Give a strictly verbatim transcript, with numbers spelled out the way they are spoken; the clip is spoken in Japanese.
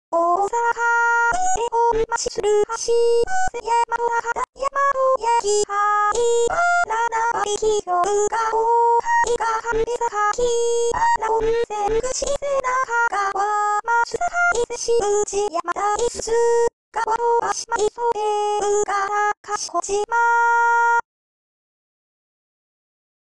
大阪でお待ちする橋、山の中山の焼き灰、らなびきようがおはいが神坂な温泉口瀬中川松坂伊勢市内山田伊豆川の足まいそでうがらかしこ島